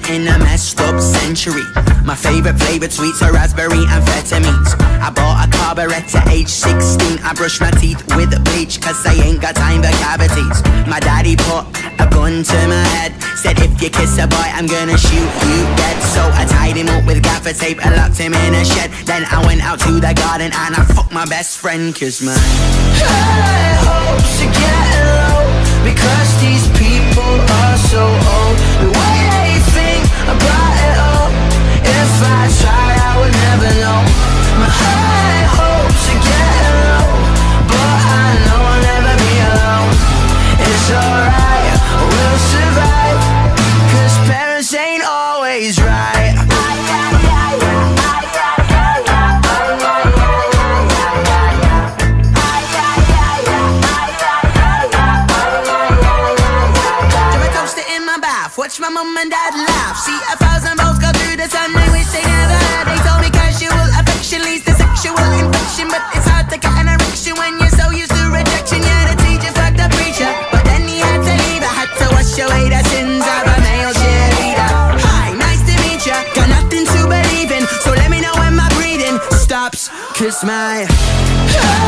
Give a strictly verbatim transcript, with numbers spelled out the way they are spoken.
in a messed up century. My favorite flavored sweets are raspberry amphetamines. I bought a carburet at age sixteen. I brushed my teeth with bleach cause I ain't got time for cavities. My daddy put a gun to my head, said if you kiss a boy I'm gonna shoot you dead. So I tied him up with gaffer tape and locked him in a shed. Then I went out to the garden and I fucked my best friend cause my high hopes are getting low because these people are so old. The way they think about it all, if I try I would never know. My high hopes are getting low, but I know I'll never be alone. It's alright, we'll survive, cause parents ain't always right. Watch my mom and dad laugh. See a thousand volts go through the sun. They wish they never had. They told me casual affection leads to sexual infection, but it's hard to get an erection when you're so used to rejection. Yeah, the teacher fucked the preacher, but then he had to leave. I had to wash away the sins of a male cheerleader. Hi, nice to meet ya. Got nothing to believe in, so let me know when my breathing stops, cause my